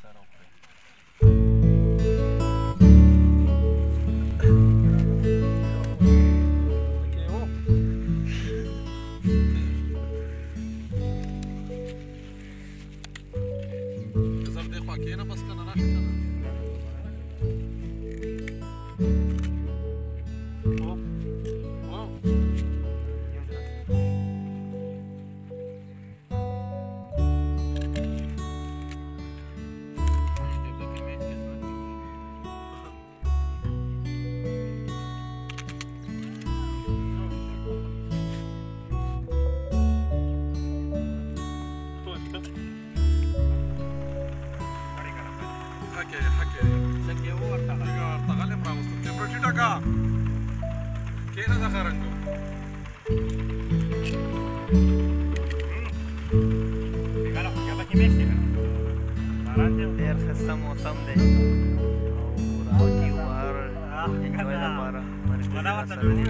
سره وخورئ. زه دې خوا کښېنه بس که نه راشه که نه. ډېر ښایسته موسم دی او راوتي ور انجوای لپاره ملګري راسره دي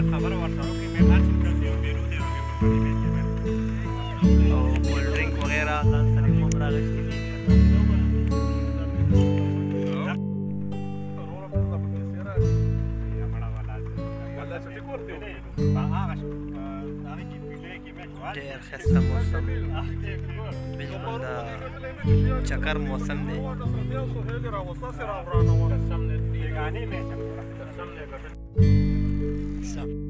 او کولډ ډرینک وغیره ځان سره هم راغوښتي دي. ډېر ښایسته موسم بالکل د چکر موسم دی.